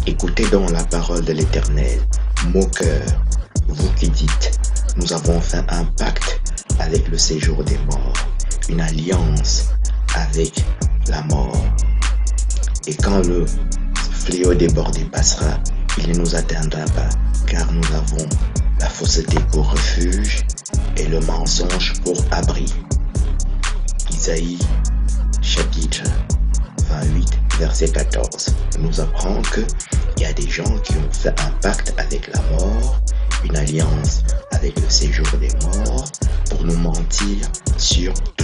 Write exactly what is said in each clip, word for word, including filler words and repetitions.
Écoutez donc la parole de l'Éternel, moqueurs, vous qui dites, nous avons fait un pacte avec le séjour des morts, une alliance avec la mort. Et quand le fléau débordé passera, il ne nous atteindra pas, car nous avons la fausseté pour refuge et le mensonge pour abri. Isaïe chapitre vingt-huit, verset quatorze, nous apprend qu'il y a des gens qui ont fait un pacte avec la mort, une alliance avec le séjour des morts, pour nous mentir sur tout.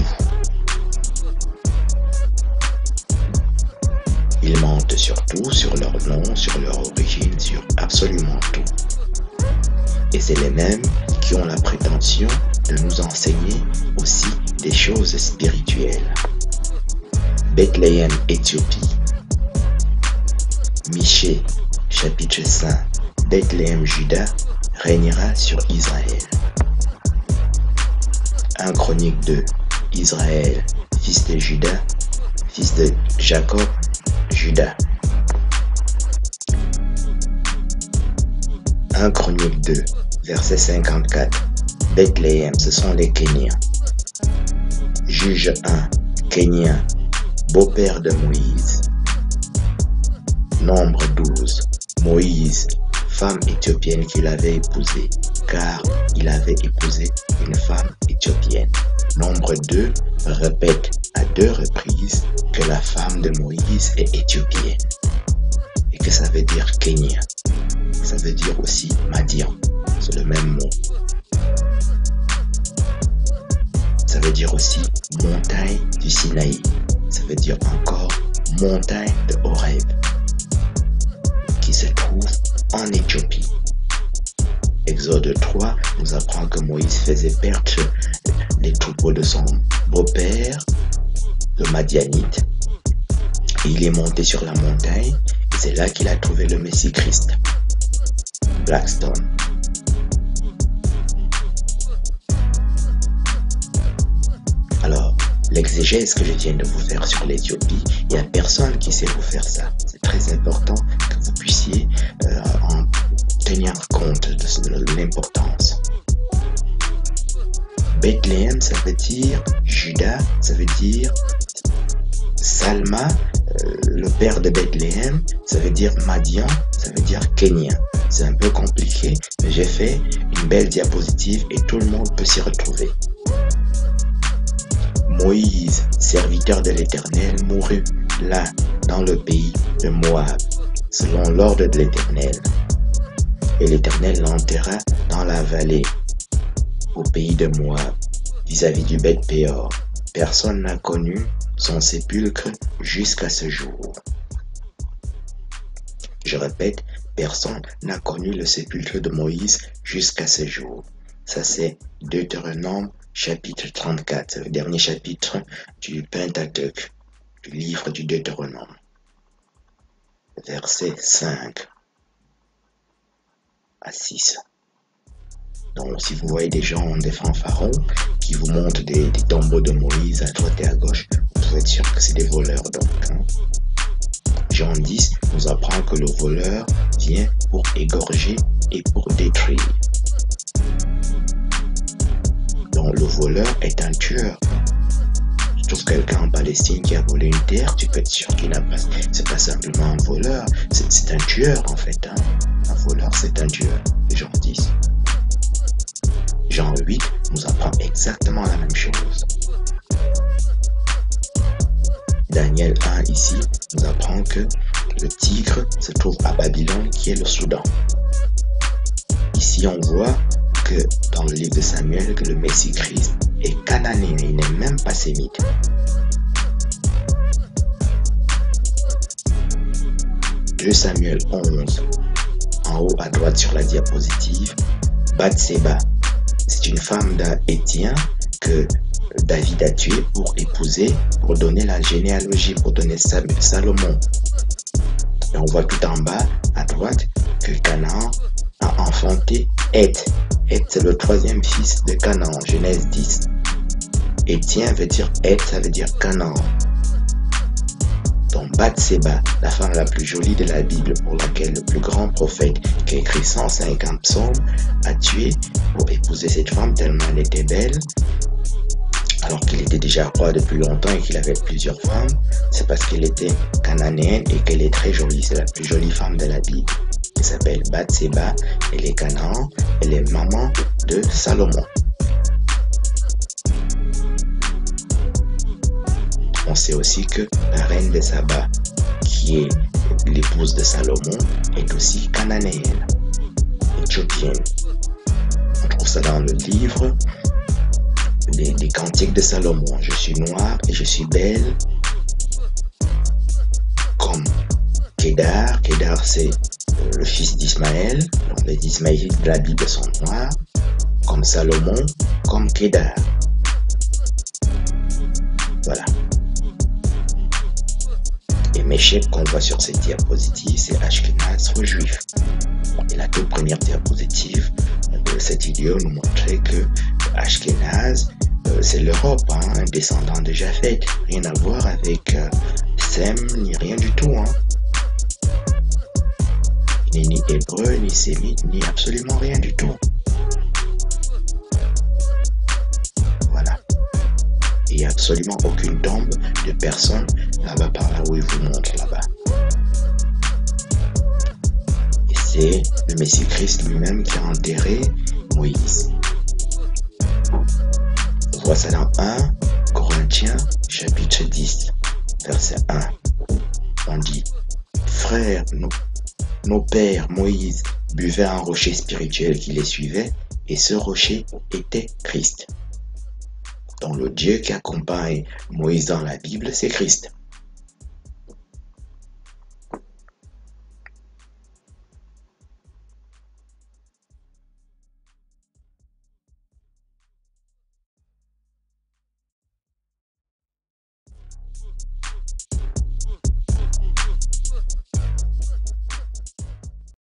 Ils mentent sur tout, sur leur nom, sur leur origine, sur absolument tout. Et c'est les mêmes qui ont la prétention de nous enseigner aussi des choses spirituelles. Bethléem, Éthiopie. Michée, chapitre cinq. Bethléem, Juda, régnera sur Israël. un Chronique deux. Israël, fils de Juda, fils de Jacob, Juda. un Chronique deux, verset cinquante-quatre. Bethléem, ce sont les Kéniens. Juge un, Kénien, beau-père de Moïse. Nombre douze, Moïse, femme éthiopienne qu'il avait épousée, car il avait épousé une femme éthiopienne. Nombre deux répète à deux reprises que la femme de Moïse est éthiopienne et que ça veut dire Kénien. Ça veut dire aussi Madian, c'est le même mot. Ça veut dire aussi montagne du Sinaï. Ça veut dire encore montagne de Horeb, qui se trouve en Éthiopie. Exode trois nous apprend que Moïse faisait perdre les troupeaux de son beau-père, le Madianite. Et il est monté sur la montagne, et c'est là qu'il a trouvé le Messie-Christ. Blackstone. Alors, l'exégèse que je viens de vous faire sur l'Éthiopie, il n'y a personne qui sait vous faire ça. C'est très important que vous puissiez euh, en tenir compte de l'importance. Bethléem, ça veut dire Juda, ça veut dire Salma, euh, le père de Bethléem, ça veut dire Madian, ça veut dire Kénien. C'est un peu compliqué, mais j'ai fait une belle diapositive et tout le monde peut s'y retrouver. Moïse, serviteur de l'Éternel, mourut là, dans le pays de Moab, selon l'ordre de l'Éternel. Et l'Éternel l'enterra dans la vallée, au pays de Moab, vis-à-vis du Beth-Péor. Personne n'a connu son sépulcre jusqu'à ce jour. Je répète, personne n'a connu le sépulcre de Moïse jusqu'à ce jour. Ça c'est Deutéronome chapitre trente-quatre, le dernier chapitre du Pentateuque, du livre du Deutéronome. Verset cinq à six. Donc si vous voyez des gens, des fanfarons, qui vous montrent des, des tombeaux de Moïse à droite et à gauche, vous pouvez être sûr que c'est des voleurs. Donc, hein. Jean dix nous apprend que le voleur vient pour égorger et pour détruire. Donc le voleur est un tueur. Tu trouves quelqu'un en Palestine qui a volé une terre, tu peux être sûr qu'il n'a pas. C'est pas simplement un voleur, c'est, c'est un tueur en fait. Hein. Un voleur, c'est un tueur. Jean dix. Jean huit nous apprend exactement la même chose. Daniel un ici nous apprend que le tigre se trouve à Babylone, qui est le Soudan. Ici on voit que dans le livre de Samuel, que le Messie-Christ est cananéen, il n'est même pas sémite. deux Samuel onze, en haut à droite sur la diapositive, Bathséba, c'est une femme d'un Héthien que David a tué pour épouser, pour donner la généalogie, pour donner Salomon. Et on voit tout en bas, à droite, que Canaan a enfanté Heth. Heth, c'est le troisième fils de Canaan, Genèse dix. Héthien veut dire Heth, ça veut dire Canaan. Donc Donc Bathséba, la femme la plus jolie de la Bible, pour laquelle le plus grand prophète qui a écrit cent cinquante psaumes a tué pour épouser cette femme tellement elle était belle, alors qu'il était déjà roi depuis longtemps et qu'il avait plusieurs femmes. C'est parce qu'elle était cananéenne et qu'elle est très jolie. C'est la plus jolie femme de la Bible. Elle s'appelle Bathséba, elle est Canaan, elle est maman de Salomon. On sait aussi que la reine de Saba, qui est l'épouse de Salomon, est aussi cananéenne, éthiopienne. On trouve ça dans le livre des, des Cantiques de Salomon. Je suis noire et je suis belle comme Kédar. Kédar, c'est euh, le fils d'Ismaël. Donc les Ismaélites de la Bible sont noirs, comme Salomon, comme Kédar. Voilà. Et Méchec qu'on voit sur cette diapositive, c'est Ashkenaz, juif. Et la toute première diapositive de cette vidéo nous montrait que Ashkenaz, euh, c'est l'Europe, hein, un descendant de Japhet. Rien à voir avec euh, Sem, ni rien du tout. Hein. Il n'est ni hébreu, ni sémite, ni absolument rien du tout. Voilà. Il n'y a absolument aucune tombe de personne là-bas par là où il vous montre là-bas. Et c'est le Messie Christ lui-même qui a enterré Moïse. On voit ça dans un Corinthiens chapitre dix, verset un. On dit, frères, nos, nos pères Moïse buvaient un rocher spirituel qui les suivait, et ce rocher était Christ. Donc le Dieu qui accompagne Moïse dans la Bible, c'est Christ.